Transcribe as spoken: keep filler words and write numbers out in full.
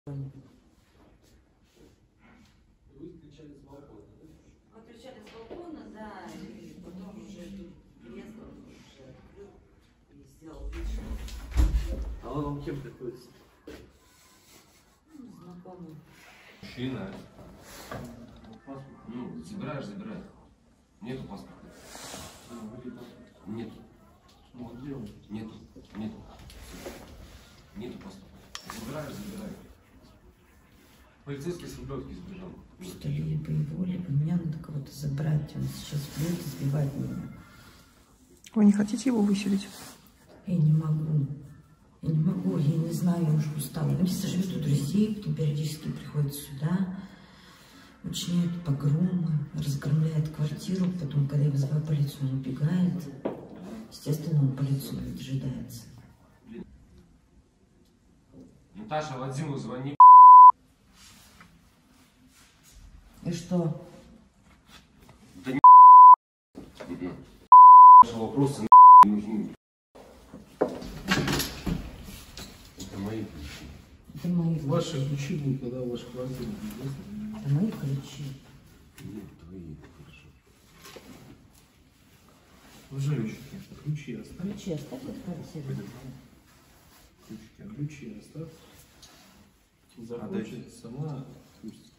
Вы кричали с балкона, да? Мы кричали с балкона, да, и потом уже приехал, уже открыл и сделал вид, что... А он вам кем приходится? Ну, знакомый. Мужчина. Паспорт. Ну, забираешь, забирай. Нету паспорта. Нету. Ну, где он? Нету. Нету. Нету паспорта. Забираешь, забирай. Полицейский с Рублевки сбежал. Что либо его, либо меня надо кого-то забрать. Он сейчас будет избивать меня. Вы не хотите его выселить? Я не могу. Я не могу, я не знаю, я уже устала. Он живет у друзей, потом периодически приходит сюда, учиняет погромы, разгромляет квартиру. Потом, когда я вызываю полицию, он убегает. Естественно, он полицию не дожидается. Наташа, Вадиму звони. И что? Да не Ваши вопросы не нужны. Это мои ключи. Это мои ключи. Ваши ключи будут, когда ваша квартира будет. Это мои ключи. Нет, твои. Хорошо. Уважающие, ключи оставь. Ключи оставь от квартиры. Ключики, а ключи оставь. Захочет, сама пусть.